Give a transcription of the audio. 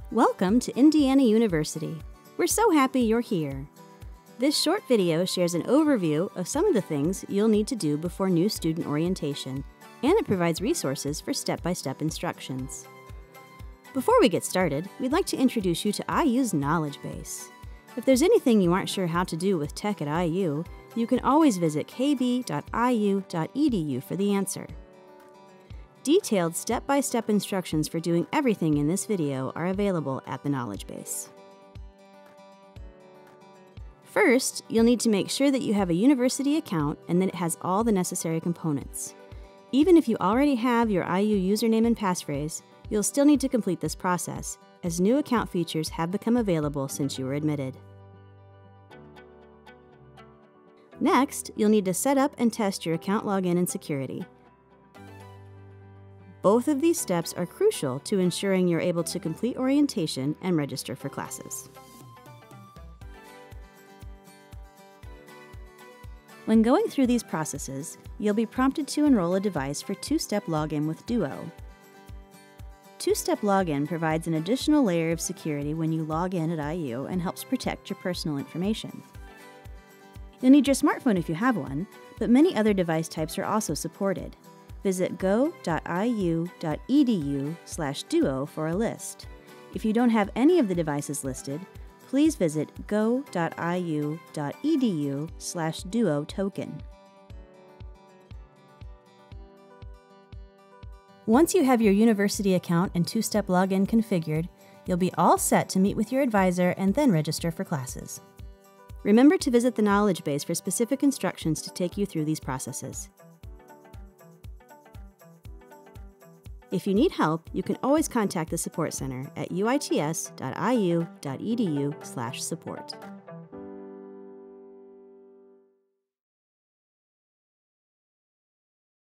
Welcome to Indiana University. We're so happy you're here. This short video shares an overview of some of the things you'll need to do before new student orientation, and it provides resources for step-by-step instructions. Before we get started, we'd like to introduce you to IU's Knowledgebase. If there's anything you aren't sure how to do with tech at IU, you can always visit kb.iu.edu for the answer. Detailed step-by-step instructions for doing everything in this video are available at the Knowledgebase. First, you'll need to make sure that you have a university account and that it has all the necessary components. Even if you already have your IU username and passphrase, you'll still need to complete this process, as new account features have become available since you were admitted. Next, you'll need to set up and test your account login and security. Both of these steps are crucial to ensuring you're able to complete orientation and register for classes. When going through these processes, you'll be prompted to enroll a device for two-step login with Duo. Two-step login provides an additional layer of security when you log in at IU and helps protect your personal information. You'll need your smartphone if you have one, but many other device types are also supported. Visit go.iu.edu/duo for a list. If you don't have any of the devices listed, please visit go.iu.edu/duo token. Once you have your university account and two-step login configured, you'll be all set to meet with your advisor and then register for classes. Remember to visit the Knowledgebase for specific instructions to take you through these processes. If you need help, you can always contact the Support Center at uits.iu.edu/support.